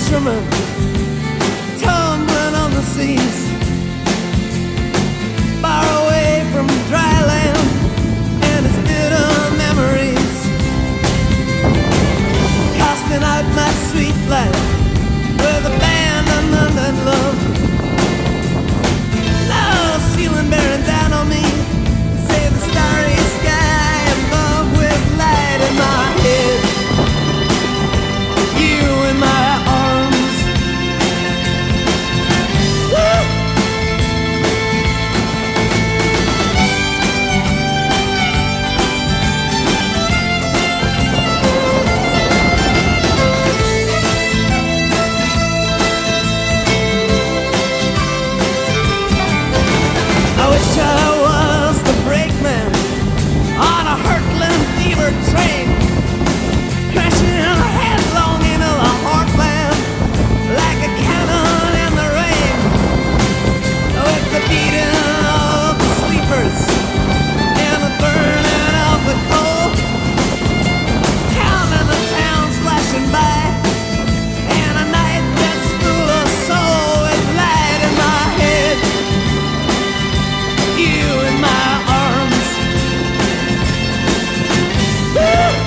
fisherman tumbling on the seas, far away from dry land and its bitter memories, casting out my sweet life with abandonment and love. Now ceiling bearing down on me, save the starry sky above with light in my head, you in my arms. Woo! I wish I was the brakeman on a hurtling fever train, crashing headlong into the heartland like a cannon in the rain, with the beating of the sleepers and the burning of the coal, counting the towns flashing by, and a night that's full of soul with light in my head, you in my arms. Woo!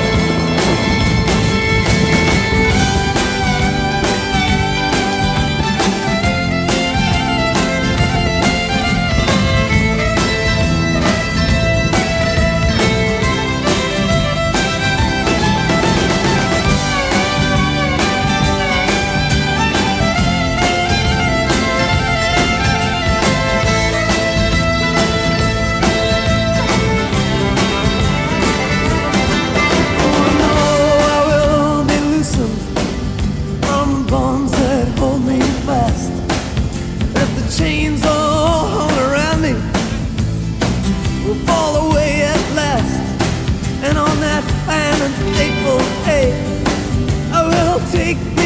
Chains all hung around me will fall away at last, and on that fine and fateful day I will take